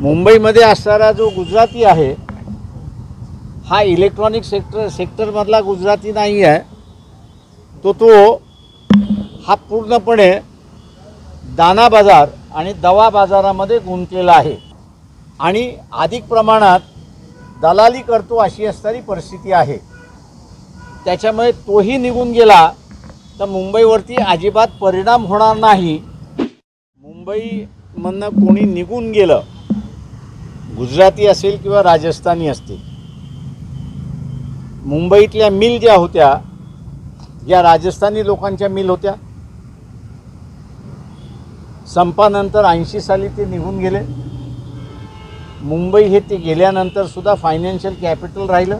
मुंबईमध्ये असणारा जो गुजराती आहे हा इलेक्ट्रॉनिक सेक्टरमधला गुजराती नाही आहे, तो हा पूर्णपणे दाना बाजार आणि दवा बाजारामध्ये गुंतलेला आहे आणि अधिक प्रमाणात दलाली करतो अशी असणारी परिस्थिती आहे। त्याच्यामुळे तोही निघून गेला तर मुंबईवरती अजिबात परिणाम होणार नाही। मुंबईमधनं कोणी निघून गेलं, गुजराती असेल किंवा राजस्थानी असतील, मुंबईतल्या मिल ज्या होत्या, ज्या राजस्थानी लोकांच्या मिल होत्या, संपानंतर 80 साली ते निघून गेले। मुंबई हे ते गेल्यानंतर सुद्धा फायनान्शियल कॅपिटल राहिलं।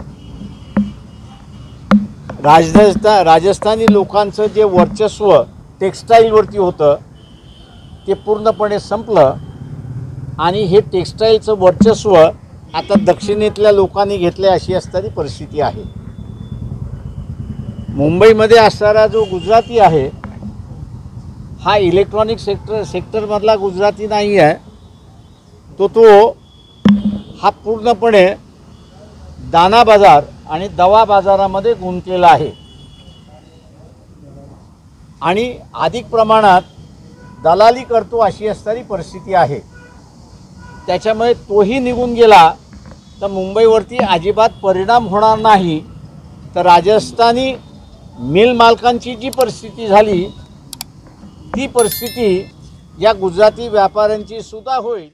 राजस्थानी लोकांचं जे वर्चस्व टेक्स्टाईलवरती होतं ते पूर्णपणे संपलं आणि हे टेक्स्टाईलचं वर्चस्व आता दक्षिणेतल्या लोकांनी घेतले अशी असणारी परिस्थिती आहे। मुंबईमध्ये असणारा जो गुजराती आहे हा इलेक्ट्रॉनिक सेक्टरमधला गुजराती नाही आहे, तो हा पूर्णपणे दाना बाजार आणि दवा बाजारामध्ये गुंतलेला आहे आणि अधिक प्रमाणात दलाली करतो अशी असणारी परिस्थिती आहे। त्याच्यामुळे तोही निघून गेला तर मुंबईवरती अजिबात परिणाम होणार नाही। तर राजस्थानी मिल मालकांची जी परिस्थिती झाली ती परिस्थिती या गुजराती व्यापाऱ्यांची सुद्धा होईल।